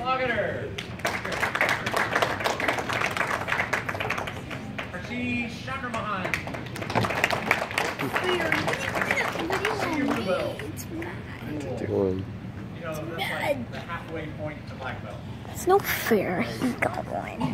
Slaughter. Archie Chandramohan. Senior blue belt. Cool. You know, that's like the halfway point to black belt. It's no fair. He got one.